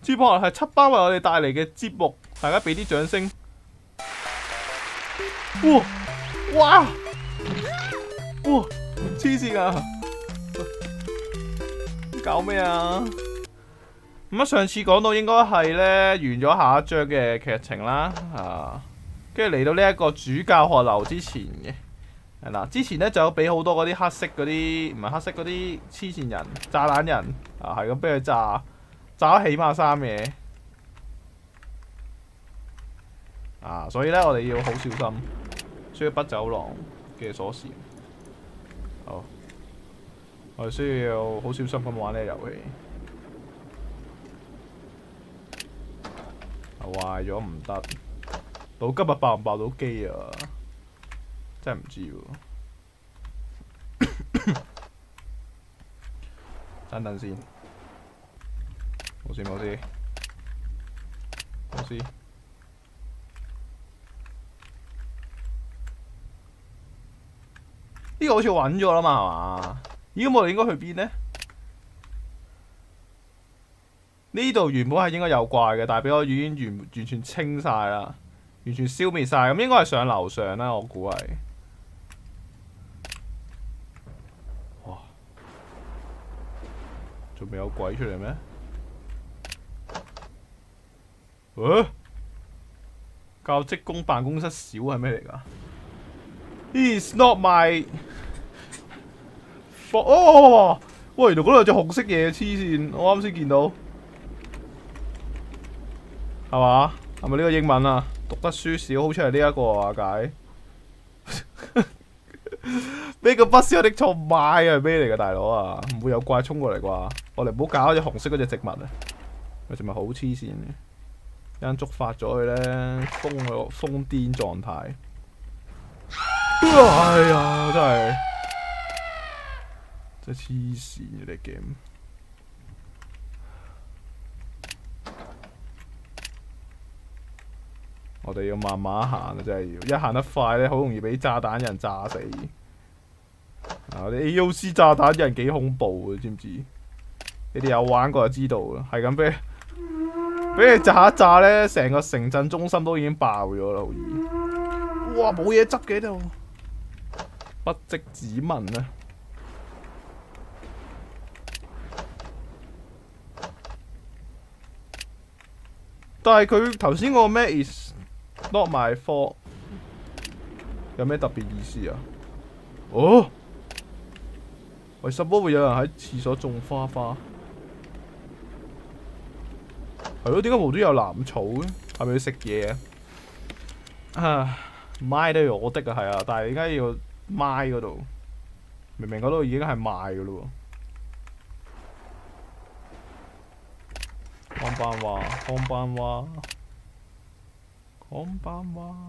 接落嚟係七班為我哋帶嚟嘅節目，大家俾啲掌聲。哇！哇！哇！黐線啊！搞咩啊？咁啊，上次講到應該係咧完咗下一章嘅劇情啦，跟住嚟到呢一個主教學樓之前嘅，係啦，之前咧就有俾好多嗰啲黑色嗰啲，唔係黑色嗰啲黐線人、炸彈人係咁俾佢炸咗起碼3嘢，所以咧我哋要好小心，需要北走廊嘅鎖匙。好，我哋需要好小心咁玩呢個遊戲。壞咗唔得，到今日爆唔爆到機啊？真係唔知喎。等等先，冇事冇事冇事。呢個好似穩咗啦嘛，係嘛？咦，咁我哋應該去邊呢？呢度原本係應該有怪嘅，但係俾我已經完全清晒啦，完全消滅晒。咁應該係上樓上啦，我估係。哇！仲未有鬼出嚟咩？教職工辦公室小係咩嚟㗎 ？It's not my。哦！喂，原來嗰度有隻紅色嘢，黐線！我啱先見到。係嘛？係咪呢個英文啊？讀得書少，好似係呢一個啊解。呢個不是我的錯買係咩嚟㗎，大佬啊？唔會有怪衝過嚟啩？我哋唔好搞隻紅色嗰隻植物啊！個植物好黐線嘅，一陣觸發咗佢咧，瘋癲狀態。哎呀，真係黐線嘅呢 game。我哋要慢慢行啊！真係要，一行得快咧，好容易俾炸彈人炸死。我哋 AOC 炸彈人幾恐怖啊！知唔知？你哋有玩過就知道啦。係咁俾你炸一炸咧，成個城鎮中心都已經爆咗啦，好易。哇！冇嘢執嘅度，不積指紋啊！但係佢頭先嗰個咩 is not my fault 有咩特別意思啊？哦，為什麼會有人喺廁所種花花？係咯，點解無端有藍草嘅？係咪要食嘢啊？賣都係我的啊，係啊，但係點解要賣嗰度？明明嗰度已經係賣嘅咯喎。こんばんは，こんばんは，こんばんは。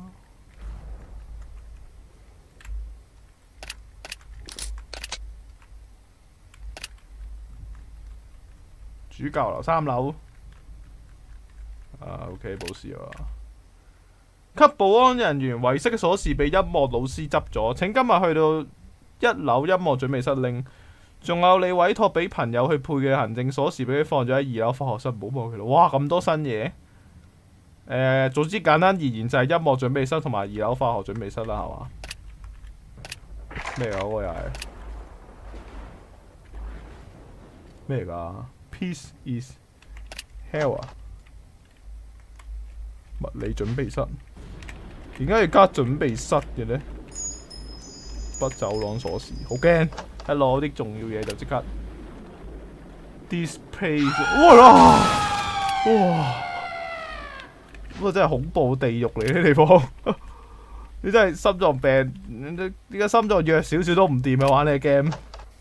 主教樓3樓。OK， 冇事啊。給保安人員遺失嘅鎖匙被音樂老師執咗，請今日去到1樓音樂準備室拎。仲有你委託俾朋友去配嘅行政鎖匙，俾佢放咗喺2樓化學室，唔好忘記咯。哇，咁多新嘢！總之簡單而言就係音樂準備室同埋2樓化學準備室啦，係嘛？咩啊？嗰個又係咩嚟㗎 ？Peace is hell 啊！物理準備室，點解要加準備室嘅呢？北走廊鎖匙，好驚！一攞啲重要嘢就即刻 display， 哇！咁真係恐怖地獄嚟嘅地方。你真係心臟病，點解心臟弱少少都唔掂啊？玩呢個 game，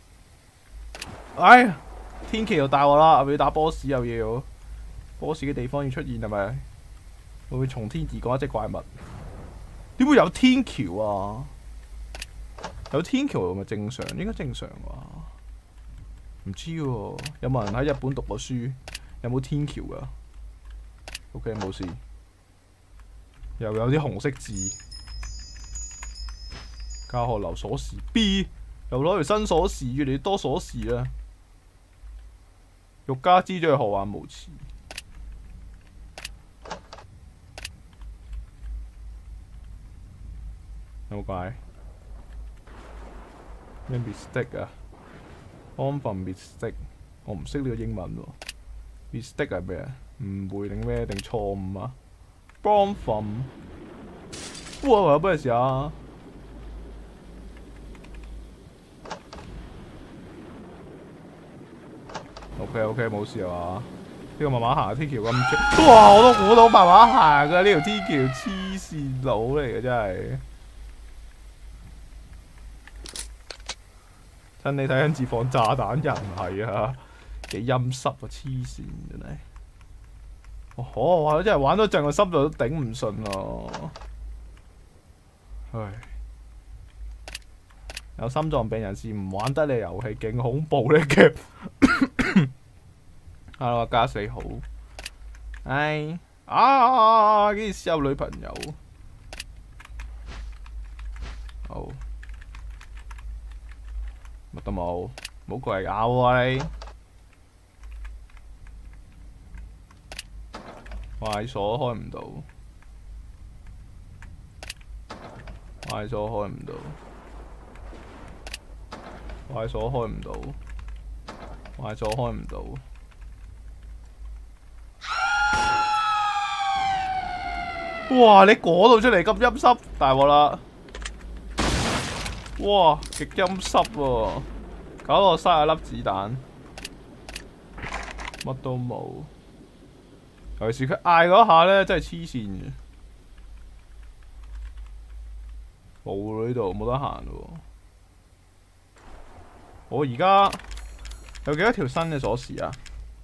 哎，天橋又大鑊啦，係咪要打 boss 又要 boss 嘅地方要出現係咪？會唔會從天而降一隻怪物？點會有天橋啊？有天橋咪正常，應該正常啩？唔知喎，有冇人喺日本讀過書？有冇天橋噶 ？OK， 冇事。又有啲紅色字。教學樓鎖匙 B， 又攞條新鎖匙，越嚟越多鎖匙啦。欲加之罪，何患無辭？ 有冇怪？咩 mistake 啊？安分 mistake， 我唔識呢個英文喎。mistake 係咩啊？誤會定咩？定錯誤啊？安分。哇！有咩事啊？OK， 冇事啊嘛？呢個慢慢行天橋咁長，哇！我都估到慢慢行噶呢條天橋，黐線佬嚟嘅真係。趁你睇緊自放炸彈人係啊，幾陰濕啊！黐線真係。我真係玩多陣個心臟都頂唔順咯。唉，有心臟病人士唔玩得你遊戲，勁恐怖呢 game。Hello， 加4好。唉，幾時有女朋友？好，乜都冇，冇過嚟咬我你。壞鎖開唔到，壞鎖開唔到，壞鎖開唔到，壞鎖開唔到。哇！你嗰度出嚟咁陰濕，大鑊啦！哇，極陰濕喎，搞到我嘥咗粒子彈，乜都冇。尤其是佢嗌嗰下咧，真係黐線嘅。冇喎，呢度冇得行喎。我而家有幾多條新嘅鎖匙啊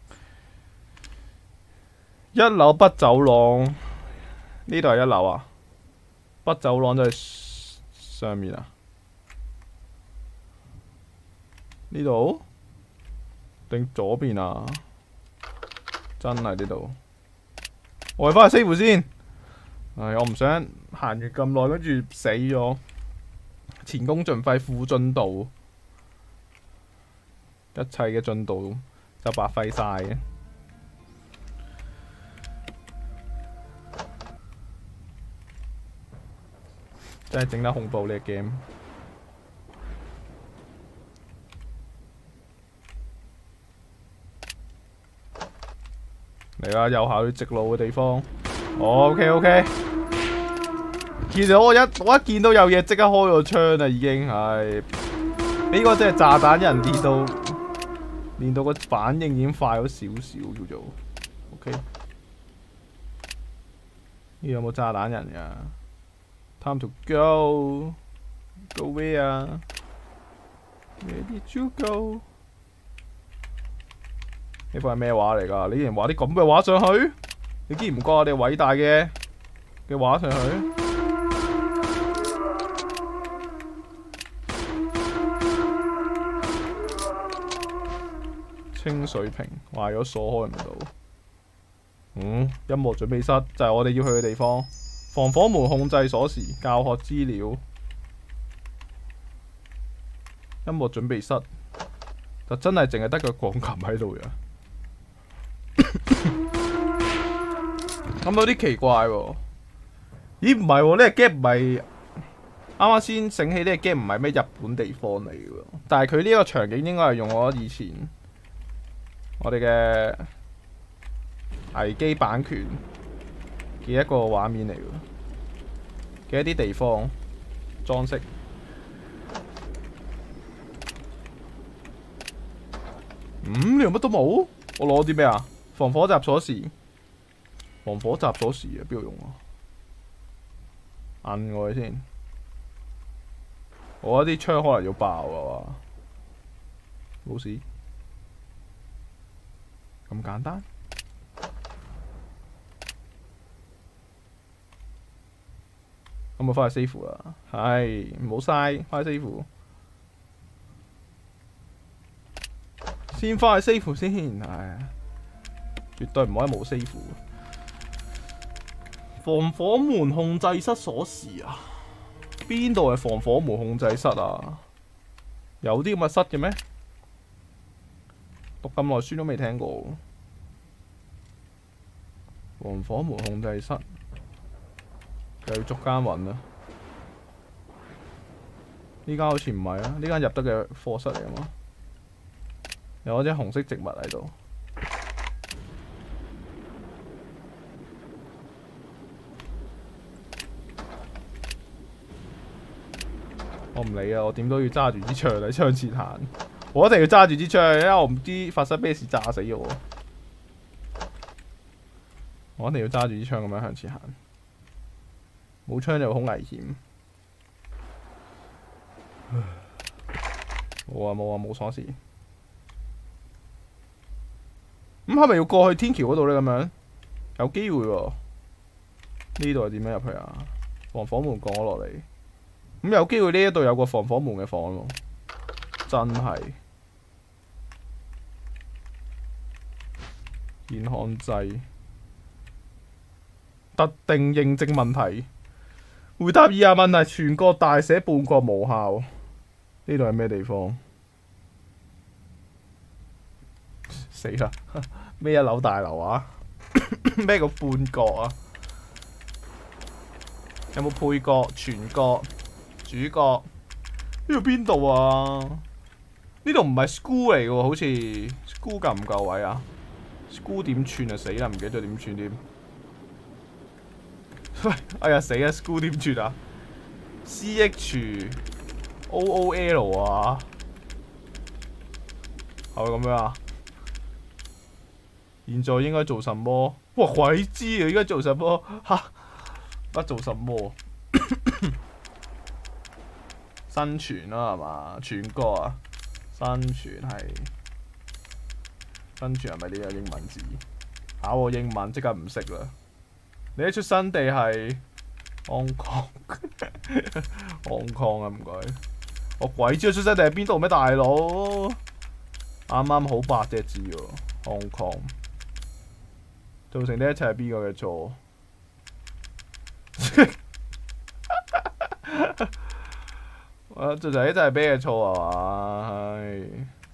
？1樓北走廊，呢度係1樓啊？北走廊就係上面啊？呢度定左邊啊？真係呢度。我哋翻去 save 先。唉，我唔想行完咁耐，跟住死咗。前功盡廢，負進度，一切嘅進度就白費晒嘅。真係整得恐怖呢個 game。嚟啦，有效去直路嘅地方。OK。其實我一見到有嘢，即刻開個槍啦，已經係。呢個真係炸彈人練到個反應已經快咗少少叫做。OK。呢有冇炸彈人呀 ？Time to go。Go where 啊 ？Where did you go？呢幅係咩畫嚟㗎？你竟然畫啲咁嘅畫上去？你竟然唔覺我哋偉大嘅畫上去？清水瓶壞咗鎖開唔到。音樂準備室就係我哋要去嘅地方。防火門控制鎖匙、教學資料。音樂準備室就真係淨係得個鋼琴喺度嘅。諗到啲奇怪喎。咦？唔係喎，呢個 game 唔係啱啱先醒起，呢個 game 唔係咩日本地方嚟嘅喎。但係佢呢個場景應該係用我以前我哋嘅危機版權嘅一個畫面嚟嘅，嘅一啲地方裝飾。呢度乜都冇？我攞啲咩啊？防火閘鎖匙。防火閘鎖匙啊，邊度用啊？摁我先。我啲槍可能要爆啊嘛。冇事。咁簡單？咁我翻去 save 啦。係，唔好嘥，翻去 save。先翻去 save 先，係。絕對唔可以冇 save。防火門控制室鎖匙啊？邊度係防火門控制室啊？有啲咁嘅室嘅咩？讀咁耐書都未聽過。防火門控制室，又要逐間揾啦。 呢間好似唔係啊，呢間入得嘅課室嚟啊嘛，有嗰隻紅色植物喺度。我唔理啊，我點都要揸住支槍喺槍前行。我一定要揸住支槍，因為我唔知發生咩事炸死我。我一定要揸住支槍咁樣向前行。冇槍就好危險。冇啊冇啊冇鎖匙。咁係咪要過去天橋嗰度咧？咁樣有機會喎。呢度係點樣入去啊？防火門降咗落嚟。咁有機會呢一度有個防火門嘅房喎。真係。健康劑。特定認證問題。回答以下問題，全國大寫半國無效。呢度係咩地方？死啦！咩一樓大樓啊？咩個半角啊？有冇配角、全角、主角？呢度邊度啊？呢度唔係 school 嚟嘅喎，好似 school 夠唔夠位啊 ？school 點串啊？死啦！唔記得咗點串添。喂，哎呀死啊 ！school 點串啊 ？CHOOL 啊？係咪咁樣啊？現在應該做什麼？哇，鬼知啊！應該做什麼？吓，不做什麼？生存啦，係嘛？全國啊，生存係生存係咪呢個英文字？考我英文即刻唔識啦！你一出生地係 Hong Kong，Hong Kong 啊，唔該。我鬼知佢出生地喺邊度咩，大佬？啱啱好8隻字喎 ，Hong Kong。造成呢一切係邊個嘅錯？造成呢一切係咩嘅錯啊？嘛，係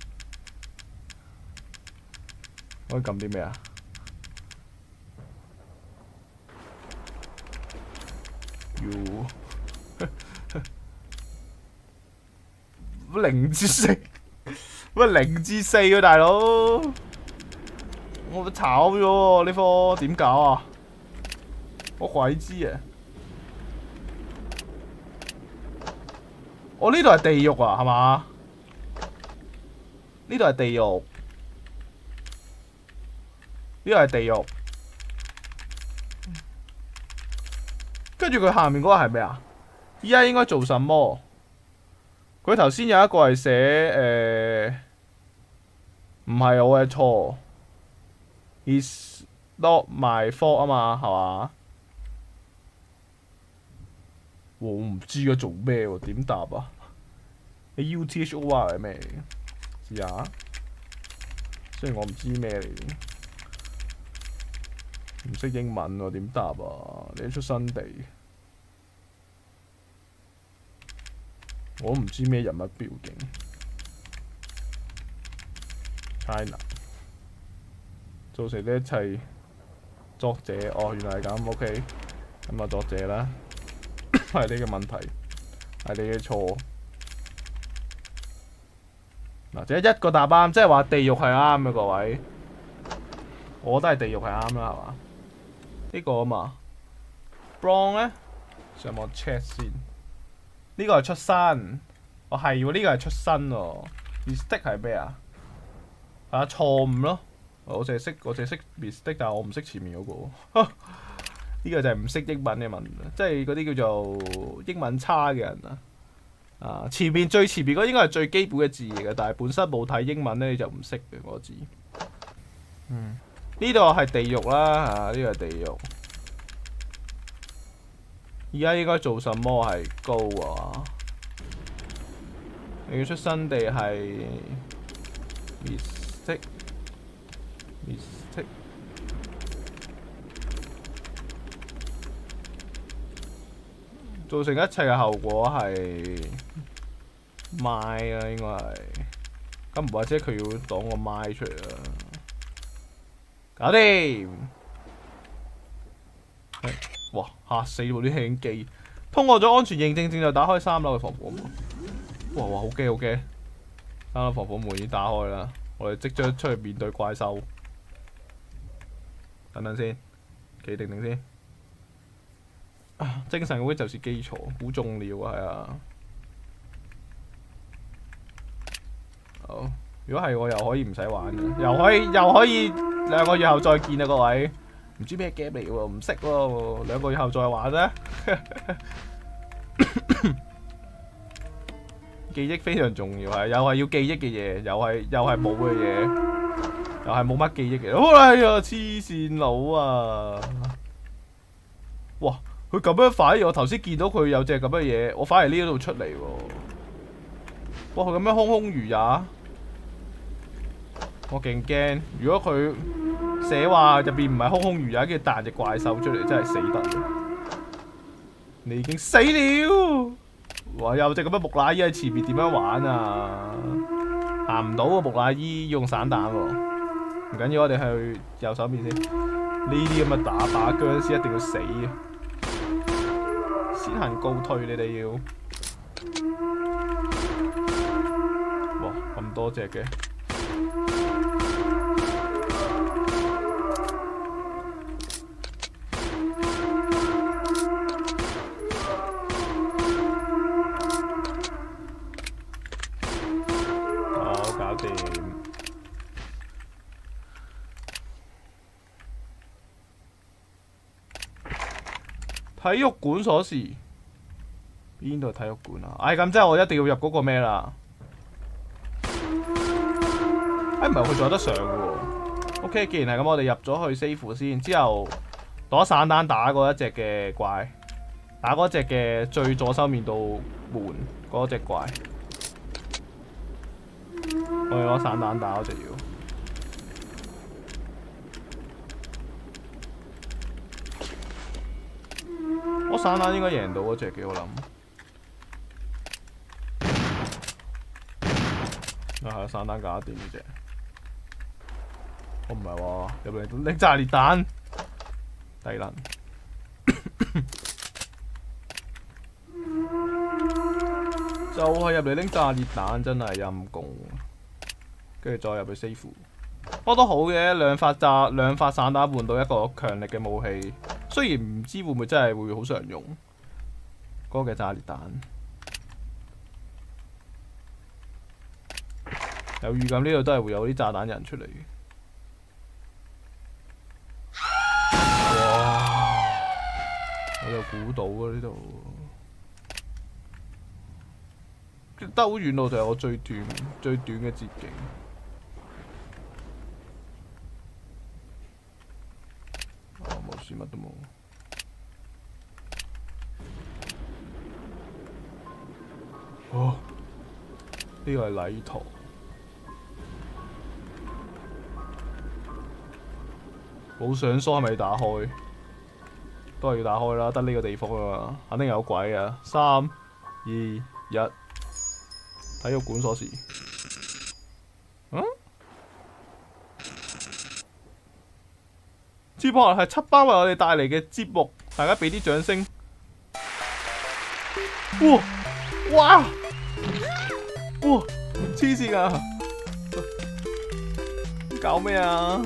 可以撳啲咩啊？0至4，乜0至4喎，大佬？我炒咗喎呢科，點搞啊？我鬼知啊！我呢度係地獄啊，係嘛？呢度係地獄，呢度係地獄。跟住佢下面嗰個係咩啊？依家應該做什麼？佢頭先有一個係寫唔係我嘅錯。It's not my fault 啊嘛，係嘛？我唔知佢做咩喎，點答啊？你 UTHOR 係咩嚟嘅？試下，雖然我唔知咩嚟嘅，唔識英文喎，點答啊？你出生地，我都唔知咩人物標記 China。造成呢一切，作者哦，原來係咁 ，OK， 咁啊作者啦，係你嘅問題，係你嘅錯。嗱，即係一個答啱，即係話地獄係啱嘅，各位，我覺得係地獄係啱啦，係嘛？呢個啊嘛 ，Brown 咧，上網 check 先，呢個係出身，哦係喎，呢個係出身喎 ，mistake 係咩啊？係錯誤咯。我淨係識 mistake， 但係我唔識前面嗰個。呢個就係唔識英文嘅問題，即係嗰啲叫做英文差嘅人啊。前面最前面嗰應該係最基本嘅字嚟嘅，但係本身冇睇英文咧，你就唔識嘅嗰個字。呢度係地獄啦，呢個係地獄。而家應該做什麼係高啊？你要出生地係 mistake。造成一切嘅後果係麥啊，應該係咁，唔或者佢要擋個麥出嚟啊！搞掂！哇，嚇死我啲輕機！通過咗安全認證，正就打開3樓嘅防火門。 哇哇，好驚好驚！三樓防火門已經打開啦，我哋即將出去面對怪獸。等等先，企定定先。精神嗰啲就是基礎，估中了啊，係啊。好，如果係我又可以唔使玩嘅，又可以2個月後再見啊，各位。唔知咩 game 嚟喎，唔識喎，2個月後再玩咧。記憶非常重要，係又係要記憶嘅嘢，又係冇嘅嘢，又係冇乜記憶嘅。哎呀，黐線佬啊！哇，佢咁樣反而我頭先見到佢有隻咁嘅嘢，我反而呢度出嚟喎。哇，佢咁樣空空如也，我勁驚。如果佢寫話入邊唔係空空如也，跟住彈隻怪獸出嚟，真係死得。你已經死了。哇！有隻咁嘅木乃伊喺前面，點樣玩啊？行唔到喎，木乃伊要用散彈喎。唔緊要，我哋去右手邊先。呢啲咁嘅打靶僵屍一定要死啊！先行告退，你哋要。哇！咁多隻嘅。體育館鎖匙，邊度體育館啊？唉，咁即係我一定要入嗰個咩啦？唉，唔係佢仲有得上嘅喎。OK， 既然係咁，我哋入咗去 save 先，之後攞散彈打嗰一隻嘅怪，打嗰隻嘅最左手面度門嗰隻怪。我哋攞散彈打嗰隻要。我散彈應該贏到嗰隻嘅，我諗。係散彈搞得掂呢隻。我唔係喎，入嚟拎炸裂彈，低能。就係入嚟拎炸裂彈，真係陰公。跟住再入去 save。不過都好嘅，兩發散彈換到一個強力嘅武器。雖然唔知會唔會真係會好常用嗰個嘅炸裂彈，有預感呢度都係會有啲炸彈人出嚟。哇！我又估到啊呢度，得好遠路就係我最短嘅捷徑。冇事，乜都冇。哦，呢個係禮堂。冇上鎖係咪打開？都係要打開啦，得呢個地方啊嘛，肯定有鬼啊！3、2、1，體育館鎖匙。嗯？接落嚟係7班為我哋帶嚟嘅節目，大家俾啲掌聲。哇！哇！哇！黐線啊！搞咩啊？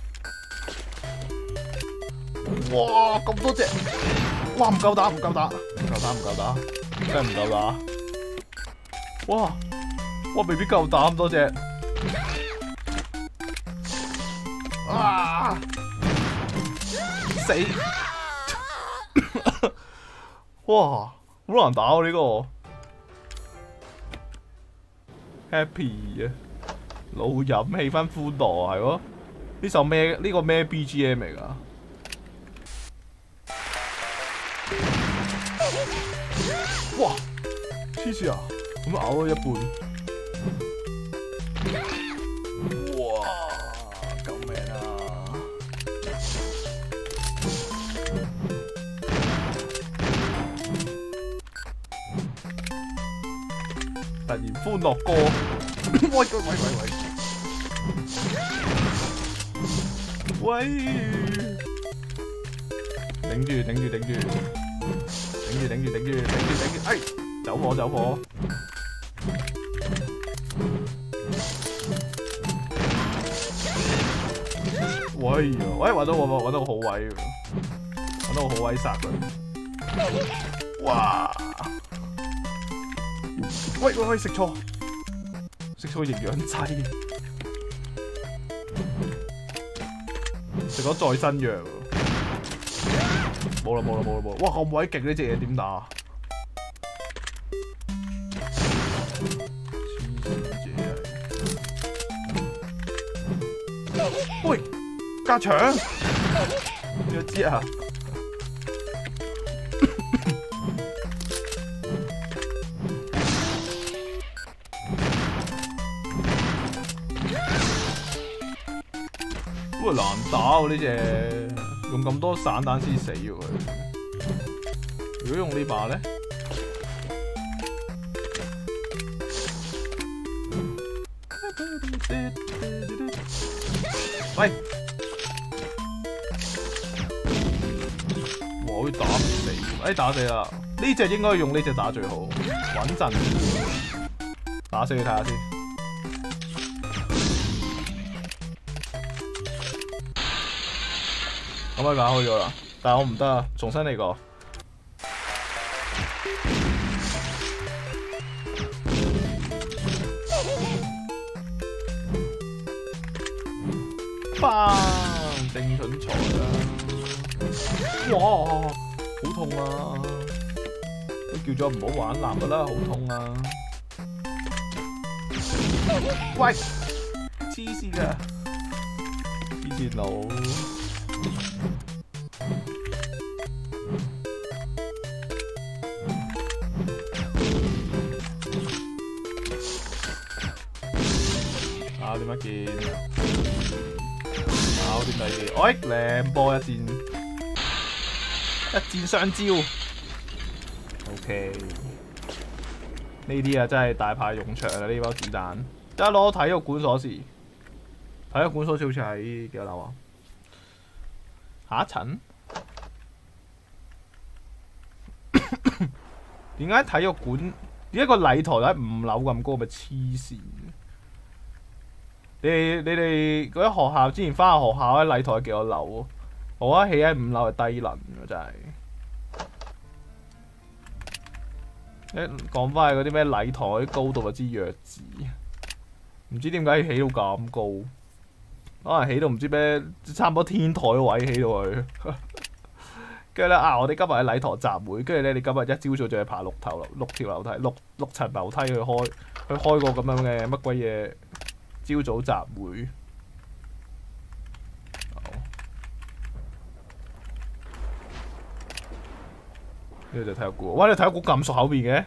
哇！咁多隻！哇！唔夠打，唔夠打，唔夠打，唔夠打，真係唔夠打！哇！哇！未必夠打咁多隻。啊！死！哇！好難打喎呢個。Happy 啊！老飲氣氛歡樂係喎。呢首咩？呢個咩 BGM 嚟㗎？哇！黐線啊！咁樣咬咗一半。哇！救命啊！突然歡樂歌。喂！頂住！哎，走火！ 哎呀，喂，揾到個好位喎，揾到個好位殺佢。哇！喂，食錯營養劑，食咗再生藥喎。冇啦！哇，咁鬼勁呢隻嘢點打？喂，加長，你知啊？喂，難打喎呢隻，用咁多散彈先死喎佢。如果用呢把咧？喂！哇！佢打唔死，哎打死啦！呢隻應該用呢隻打最好，穩陣。打死佢睇下先。咁咪打開咗啦，但係我唔得啊，重新嚟過。棒！正蠢材啦！哇，好痛啊！都叫咗唔好玩男噶啦，好痛啊！喂，黐線㗎，黐線佬！啊，點解見？搞掂第二，哎，靚波一箭雙雕 ，OK。呢啲啊真係大派用場啦！呢包子彈，一攞體育館鎖匙，體育館鎖匙好似喺幾多樓啊？下一層？點解體育館？點解個禮台喺5樓咁高？咪黐線！你哋嗰啲學校之前翻學校咧，禮台幾多樓啊？我覺得起喺5樓係低能㗎，真係。一講翻係嗰啲咩禮台嗰啲高度就知弱智，唔知點解要起到咁高，可能起到唔知咩，差唔多天台位起到佢。跟住咧啊，我哋今日喺禮台集會，跟住咧你今日一朝早就要爬6條樓梯，六層樓梯去開個咁樣嘅乜鬼嘢？朝早集會，呢度就體育館。哇！你體育館咁熟口面嘅，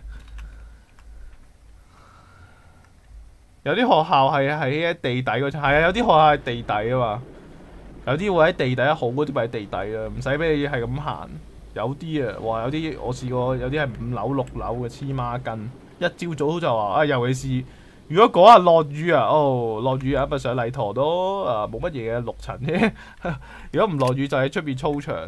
有啲學校係喺地底嗰層，係啊，有啲學校係地底啊嘛，有啲會喺地底好嗰啲咪喺地底啊，唔使俾你係咁行。有啲啊，哇！有啲我試過，有啲係5樓6樓嘅黐孖筋，一朝早就話啊，尤其是。如果嗰日落雨啊，落雨啊，咪上禮堂都冇乜嘢嘅6層啫。如果唔落雨就喺出邊操場。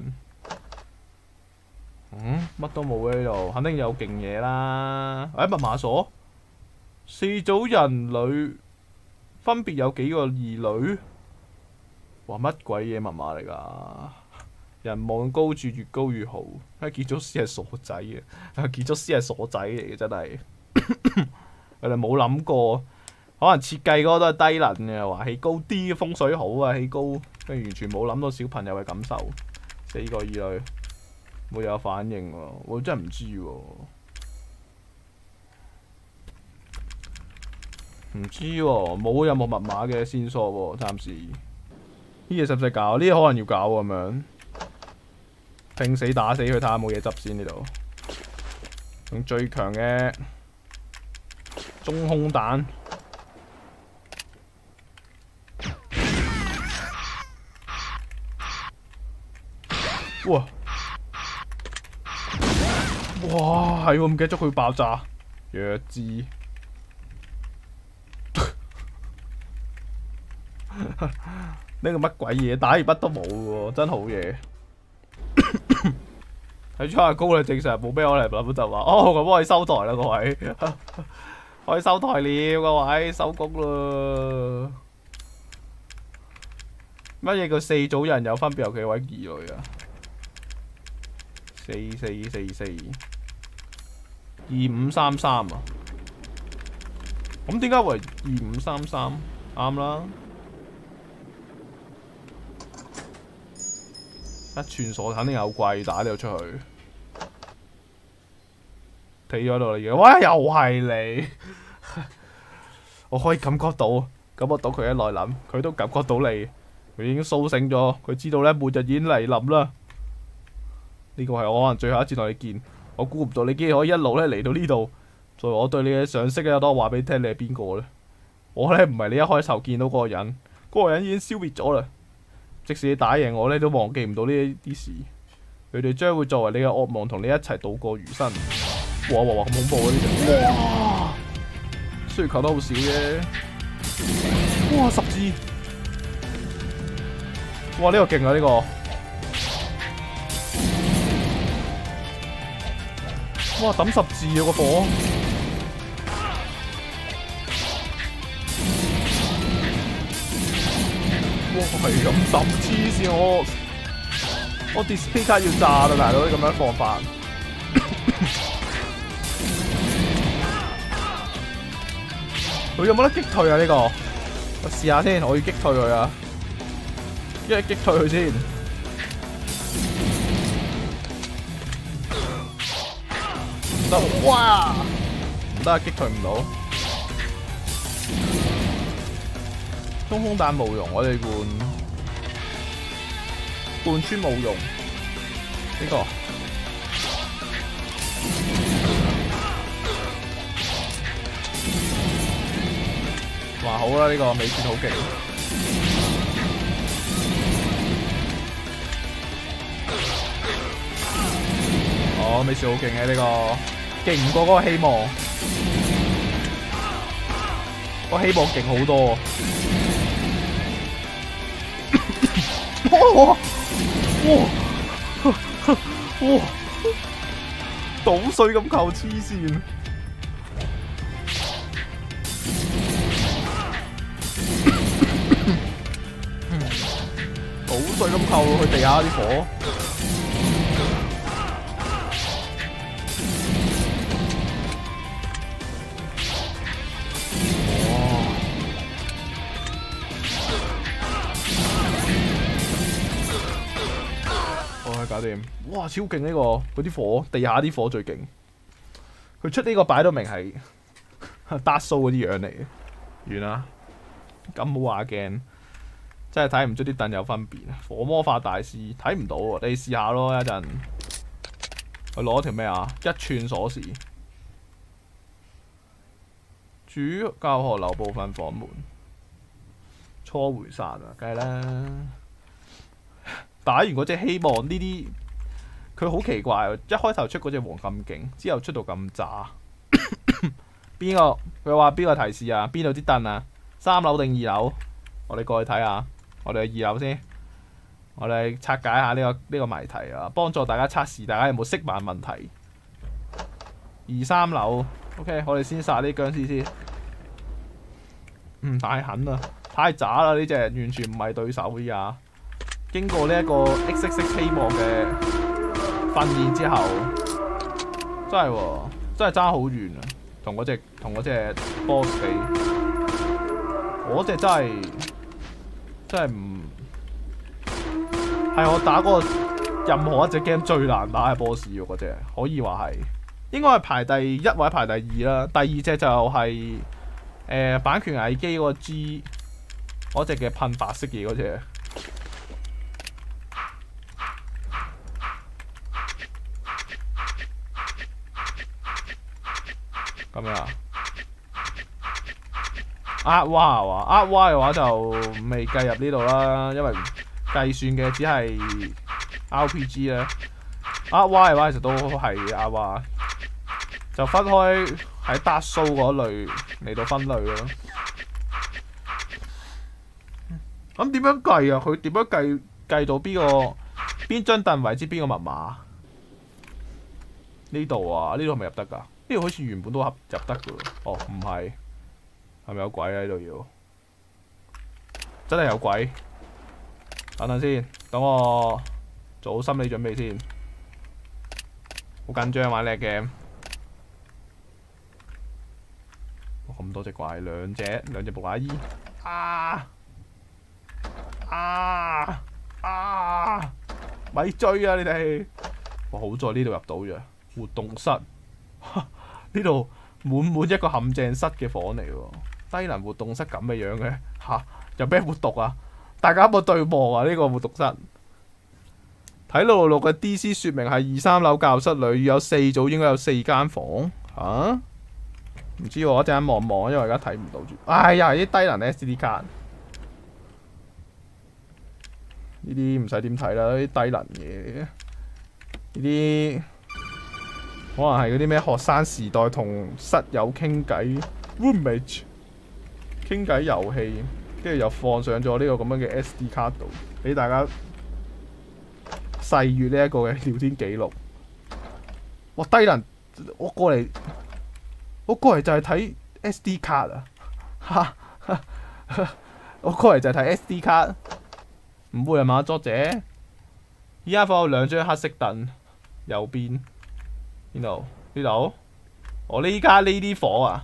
乜都冇嘅呢度，肯定有勁嘢啦。密碼鎖，4組人類分別有幾個兒女？哇！乜鬼嘢密碼嚟㗎？人望高處越高越好。建築師係傻仔嘅，建築師係傻仔嚟嘅，真係。佢哋冇諗過，可能設計嗰個都係低能嘅，話起高啲風水好啊，起高，跟住完全冇諗到小朋友嘅感受。4個兒女冇有反應喎，我真係唔知喎，唔知喎，冇任何密碼嘅線索喎，暫時。呢嘢使唔使搞？呢嘢可能要搞咁樣，拼死打死佢睇下冇嘢執先呢度，用最強嘅。中空彈，哇！哇，係喎，唔記得咗佢爆炸，弱智。呢個乜鬼嘢？打完筆都冇喎，真好嘢。睇出下高啦，正常冇咩可能諗就話，哦咁我哋收台啦，各位。我哋收台了，各位收工啦。 乜嘢叫四組人有分別有幾位異類啊？4444 2533啊？咁點解為2533？啱啦，一串鎖肯定有貴打呢度出去，企咗喺度啦已經。哇！又係你，我可以感覺到佢一內諗，佢都感覺到你。佢已經甦醒咗，佢知道咧末日已經嚟臨啦。呢個係我可能最後一次同你見，我估唔到你竟然可以一路咧嚟到呢度。所以我對你嘅賞識咧，都話俾你聽，你係邊個咧？我咧唔係你一開頭見到嗰個人，嗰個人已經消滅咗啦。即使你打贏我咧，都忘記唔到呢啲事。佢哋將會作為你嘅惡夢，同你一齊度過餘生。哇咁恐怖啊！呢隻哇，雖然求得好少啫。哇，10字！哇！呢個勁啊！呢個哇抌10字啊個火！哇係咁抌黐線！我 display 卡要炸啦，大佬你咁樣放法。佢有冇得擊退啊？呢個我試下先，我要擊退佢啊！一擊退佢先，唔得！哇，唔得，擊退唔到。衝鋒彈冇用，我哋換穿冇用。呢個話好啦，呢個美戰好勁。哦，美少好勁嘅呢個，勁唔過嗰個希望，個希望勁好多。哇！倒水咁扣黐線，倒水咁扣去地下啲火。搞掂！哇，超勁呢個，嗰啲火，地下啲火最勁。佢出呢個擺到明係Dark Souls嗰啲樣嚟嘅。完啦，咁冇話鏡，真係睇唔出啲凳有分別。火魔法大師睇唔到喎，你試下咯一陣。我攞條咩啊？一串鎖匙。主教學樓部分房門。初回殺啊，梗係啦。打完嗰隻希望呢啲，佢好奇怪喎！一開頭出嗰隻王咁勁，之後出到咁渣。邊個？佢話邊個提示啊？邊度啲凳啊？3樓定2樓？我哋過去睇下。我哋去2樓先。我哋拆解下呢個謎題啊，幫助大家測試大家有冇識玩問題。2、3樓。OK， 我哋先殺啲僵屍先。太狠啦！太渣啦！呢隻完全唔係對手依家。經過呢一個 XX 希望嘅訓練之後，真係喎，真係爭好遠啊！同嗰隻 boss 比，嗰隻真係唔係我打過任何一隻 game 最難打嘅 boss 喎，嗰隻可以話係應該係排第1或者排第2啦。第2隻就係版權危機嗰個 G 嗰隻嘅噴白色嘢嗰隻。咁樣啊？厄娃話厄娃嘅話就未計入呢度啦，因為計算嘅只係 RPG 啦。厄娃嘅話其實都係厄娃，就分開喺Dark Souls嗰類嚟到分類咯。咁點樣計啊？佢點樣計到邊張凳為之邊個密碼？呢度啊？呢度係咪入得㗎？呢度好似原本都入得㗎喎。哦，唔係，係咪有鬼啊？呢度要真係有鬼。 等等先，等我做好心理準備先。好緊張玩呢個 game。咁多隻怪，兩隻木乃伊。咪追啊你哋！哇，好在呢度入到啫，活動室。呢度滿一個陷阱室嘅房嚟喎，低能活動室咁嘅樣嘅嚇，有咩活動啊？大家有冇對望啊？呢個活動室睇666嘅 DC 説明係2、3樓教室裏有4組，應該有4間房嚇。唔知喎，我一陣間望望，因為而家睇唔到住。哎呀，啲低能 SD 卡呢啲唔使點睇啦，啲低能嘢，呢啲可能係嗰啲咩學生時代同室友傾偈 roommate 傾偈遊戲，跟住又放上咗呢個咁樣嘅 SD 卡度，俾大家細閱呢一個嘅聊天記錄。哇，低能！我過嚟就係睇 SD 卡啊！哈，我過嚟就係睇 SD 卡，唔會係嘛，作者？依家放有2張黑色凳，右邊邊度？呢度？我呢家呢啲火啊！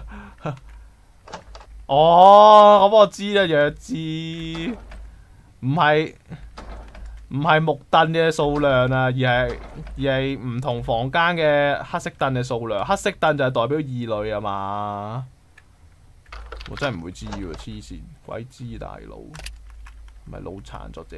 哦，咁我知啦，弱智唔係木凳嘅數量啊，而係唔同房間嘅黑色凳嘅數量。黑色凳就係代表異類啊嘛。我真係唔會知喎，黐線，鬼知大佬，係咪腦殘作者？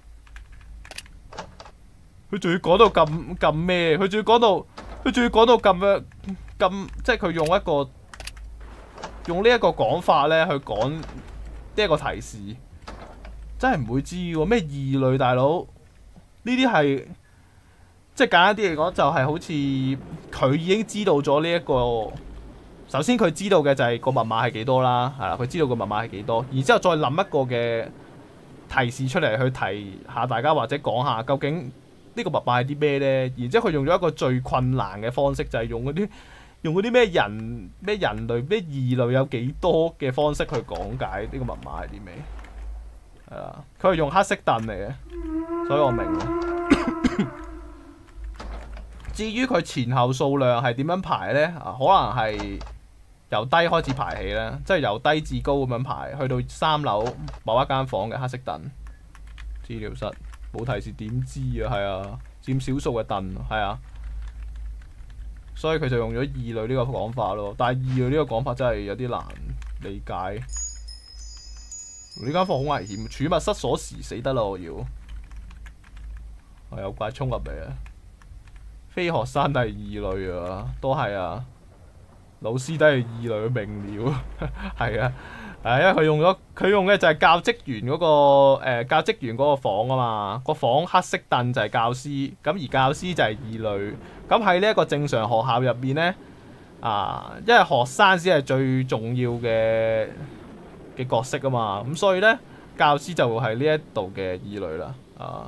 佢仲要講到咁咩？佢仲要講到咁，即係佢用呢一個講法咧去講呢一個提示。真係唔會知喎，咩異類大佬？呢啲係即係簡單啲嚟講，就係好似佢已經知道咗呢一個。首先佢知道嘅就係個密碼係幾多啦，係啦，佢知道個密碼係幾多，然之後再諗一個嘅提示出嚟去提下大家，或者講下究竟呢個密碼係啲咩呢？然之後佢用咗一個最困難嘅方式，就係用嗰啲咩人類咩異類有幾多嘅方式去講解呢個密碼係啲咩？係啊，佢係用黑色凳嚟嘅，所以我明嘅。至於佢前後數量係點樣排呢？可能係由低開始排起咧，即係由低至高咁樣排，去到3樓某一間房嘅黑色凳資料室。冇提示點知啊？係啊，佔少數嘅凳係啊，所以佢就用咗異類呢個講法咯。但係異類呢個講法真係有啲難理解。呢間房好危險，儲物室鎖匙死得啦！我要，有怪衝入嚟啊！非學生都係異類啊，都係啊，老師都係異類嘅明了，係啊，因為佢用嘅就係教職員嗰個教職員嗰個房啊嘛，個房黑色凳就係教師，咁而教師就係異類。咁喺呢一個正常學校入面呢，因為學生先係最重要嘅角色啊嘛，咁所以呢，教師就會係呢一度嘅異類啦，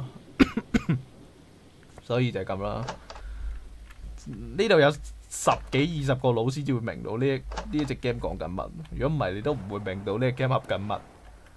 所以就係咁啦。呢度有10幾20個老師先會明到呢一隻 game 講緊乜，如果唔係你都唔會明到呢個 game 噏緊乜。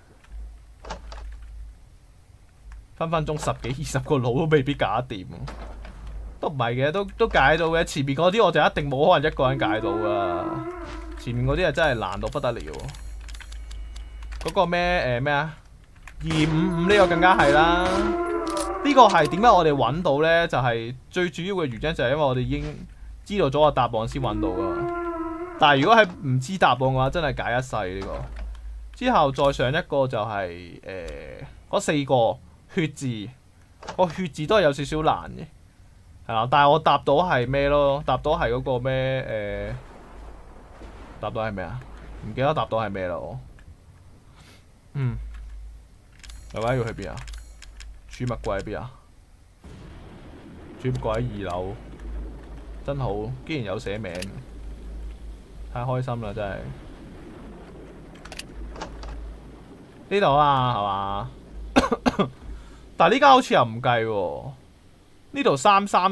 分鐘10幾20個腦都未必搞得掂，都唔係嘅，都解到嘅。前面嗰啲我就一定冇可能一個人解到噶，前面嗰啲係真係難到不得了。嗰個咩255呢個更加係啦。呢個係點解我哋揾到呢？就係最主要嘅原因就係因為我哋已經知道咗個答案先揾到噶。但係如果係唔知答案嘅話，真係解一世呢個。之後再上一個就係嗰4個血字，個血字都係有少少難嘅，係啦。但係我答到係咩咯？答到係嗰個咩答到係咩啊？唔記得答到係咩啦我。大家要去邊啊？儲物櫃喺邊啊？儲物櫃喺2樓，真好，竟然有寫名，太開心啦！真係呢度啊，係嘛？但係呢間好似又唔計喎，呢度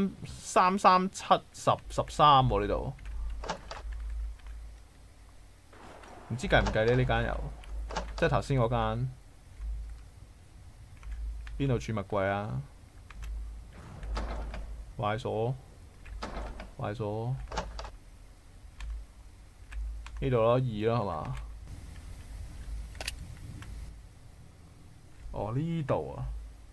33、33、7、10、13喎呢度，唔知計唔計呢？呢間又即係頭先嗰間。 邊度儲物櫃啊？壞鎖，壞鎖。呢度咯，2啦，係嘛？哦，呢度啊。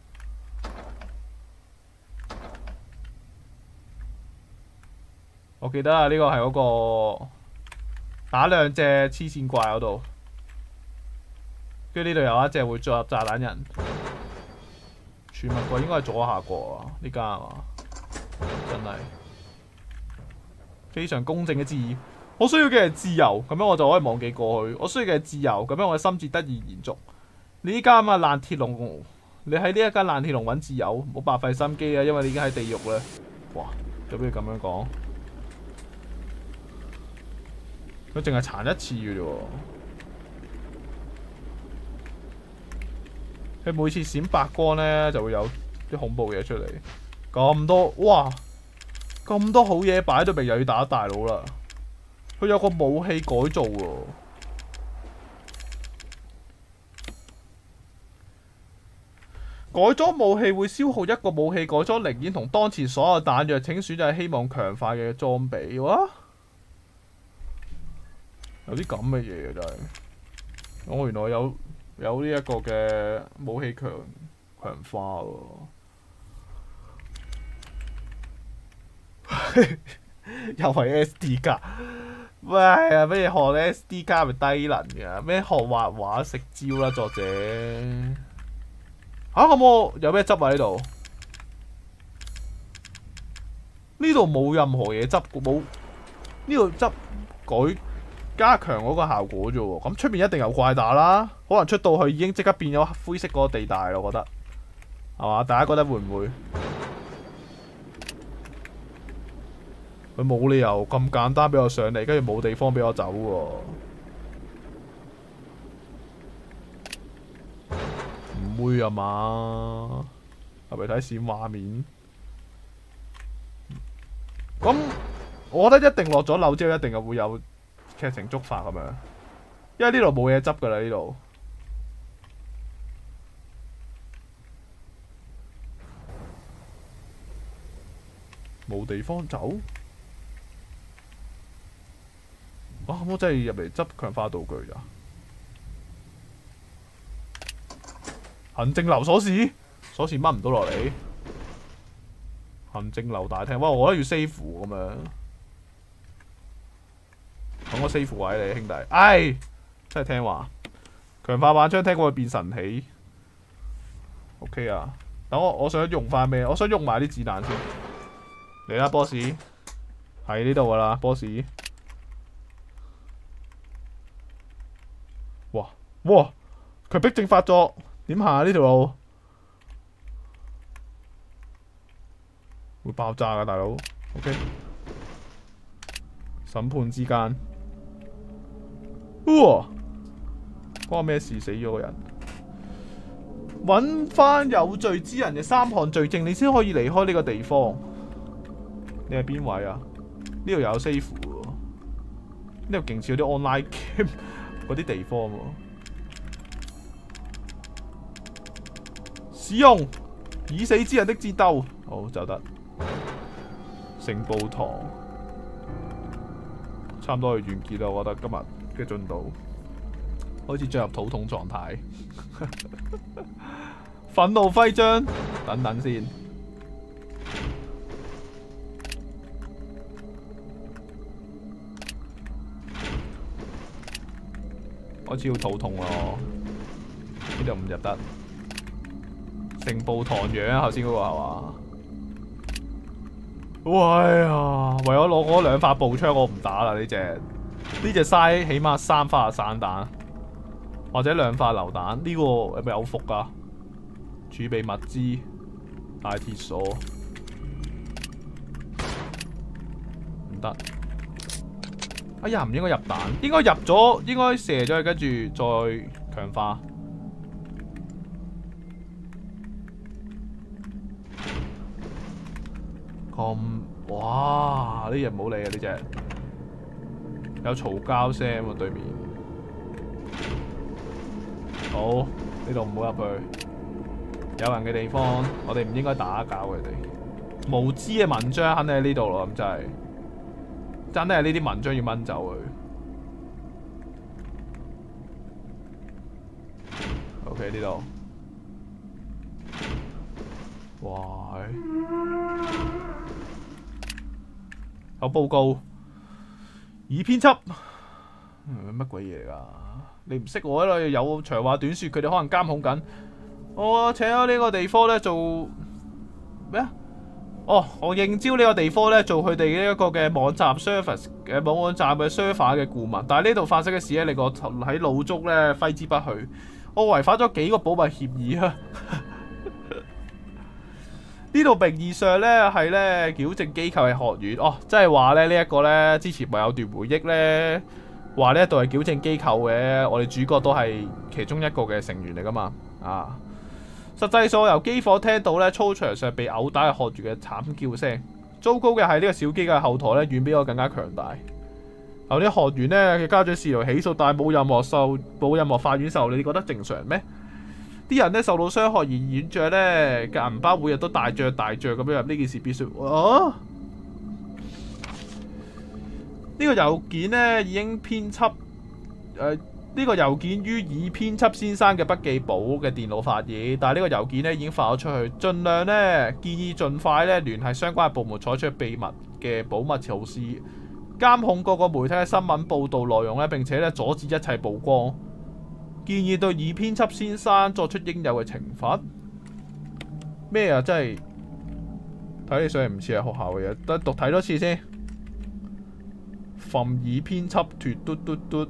我記得啊，呢個係嗰個打2隻黐線怪嗰度，跟住呢度有一隻會作炸彈人。儲物櫃應該係左下角啊，呢間係嘛？真係非常公正嘅字。我需要嘅係自由，咁樣我就可以忘記過去。我需要嘅係自由，咁樣我嘅心智得以延續。你依家咁嘅爛鐵籠，你喺呢一間爛鐵籠揾自由，冇白費心機啊！因為你已經喺地獄啦。哇！做咩咁樣講？佢淨係殘一次嘅啫喎。佢每次閃白光呢，就會有啲恐怖嘢出嚟。咁多哇！咁多好嘢擺到明，又要打大佬啦。佢有個武器改造喎，改裝武器會消耗一個武器改裝零件同當前所有彈藥，請選擇希望強化嘅裝備。哇！有啲咁嘅嘢嘅真係，我原來有呢一個嘅武器強化喎，又係 SD 卡。喂啊！咩學 SD 卡咪低能㗎？咩學畫畫食蕉啦，作者嚇咁我有咩執啊？呢度冇任何嘢執，冇呢度執改加強嗰個效果啫喎。咁出面一定有怪打啦，可能出到去已經即刻變咗灰色嗰個地帶咯，我覺得係嘛？大家覺得會唔會？佢冇理由咁簡單俾我上嚟，跟住冇地方俾我走喎。唔會啊嘛？係咪睇閃畫面？咁我覺得一定落咗樓之後，一定係會有劇情觸發咁樣，因為呢度冇嘢執㗎啦，呢度。冇地方走。啊！我真係入嚟執強化道具咋？行政樓鎖匙掹唔到落嚟。行政樓大廳，哇！我覺得要 save 咁樣。等我 save 位你兄弟。唉，真係聽話。強化版槍聽講會變神器。OK 啊，等我想用翻咩？我想用埋啲子彈先。嚟啦 ，boss。喺呢度㗎啦 ，boss。哇！強迫症發作，點行啊？呢條路會爆炸㗎，大佬。OK。審判之間，哇！關我咩事？死咗個人。揾翻有罪之人嘅3項罪證，你先可以離開呢個地方。你係邊位啊？呢度有 save 喎。呢度勁似嗰啲 online game 嗰啲地方喎。使用已死之人的戰鬥，好就得。聖報堂差唔多係完結啦，我覺得今日嘅進度開始進入肚痛狀態。憤怒徽章，等等先。開始要肚痛咯，呢度唔入得。聖報堂樣頭先嗰個係嘛？喂呀！為咗攞嗰2發步槍，我唔打啦呢隻嘥起碼3發散彈，或者2發榴彈。呢個有咪有伏㗎？儲備物資，大鐵鎖，唔得。哎呀，唔應該入彈，應該入咗，應該射咗去，跟住再強化。哇！呢隻唔好理啊，呢隻有嘈交聲喎，對面。好，呢度唔好入去。 有人嘅地方，我哋唔應該打攪佢哋。無知嘅文章肯定喺呢度咯，咁真係係呢啲文章要掹走佢。OK 呢度，哇！有報告，已編輯，乜鬼嘢嚟㗎？你唔識我喺度有長話短説，佢哋可能監控緊。我請咗呢個地方咧做咩啊？哦，我應招呢個地方咧做佢哋呢一個嘅網站 service 嘅網站嘅 server 嘅顧問，但係呢度發生嘅事咧，你個喺腦中咧揮之不去。我違反咗幾個保密協議啊！呢度名義上咧係咧矯正機構嘅學院，哦，即係話咧呢一個咧之前咪有段回憶咧，話呢一度係矯正機構嘅，我哋主角都係其中一個嘅成員嚟噶嘛，啊！實際上我由機房聽到咧操場上被毆打嘅學員嘅慘叫聲，糟糕嘅係呢個小機嘅後台咧遠比我更加強大。有啲學員咧嘅家長試圖起訴，但係冇任何法院受理，你覺得正常咩？啲人咧受到傷害而院長咧嘅銀包每日都大漲咁樣，呢件事必須呢個郵件咧已經編輯呢個郵件於已編輯先生嘅筆記簿嘅電腦發現，但係呢個郵件咧已經發咗出去，盡量咧建議盡快咧聯繫相關嘅部門採取秘密嘅保密措施，監控各個媒體嘅新聞報導內容咧，並且咧阻止一切曝光。建議對已編輯先生作出應有嘅懲罰。咩啊？真係睇起上嚟唔似係學校嘅嘢，得讀睇多次先。from 已編輯脱嘟嘟嘟。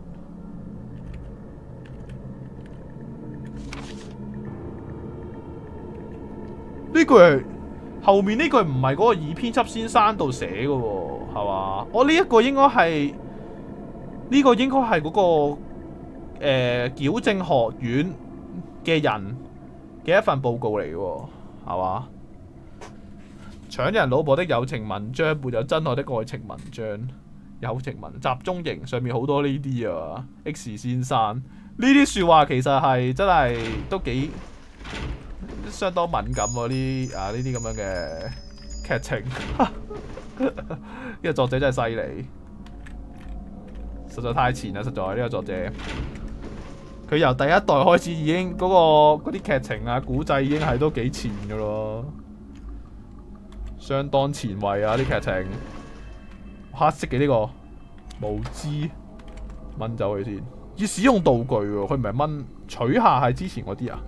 呢句係後面呢句唔係嗰個已編輯先生度寫嘅喎，係嘛？我呢一個應該係呢個應該係嗰個矯正學院嘅人嘅一份報告嚟嘅喎，係嘛？搶人老婆的友情文章，沒有真愛的愛情文章，友情文集中營上面好多呢啲啊 ，X 先生呢啲説話其實係真係都幾相當敏感喎，呢啲咁樣嘅劇情，呢個作者真係犀利，實在太前啦！實在呢個作者，佢由第一代開始已經嗰啲劇情啊、古仔已經係都幾前噶咯，相當前衛啊啲劇情。黑色嘅呢個無知掹走佢先，要使用道具喎，佢唔係掹取下係之前嗰啲啊。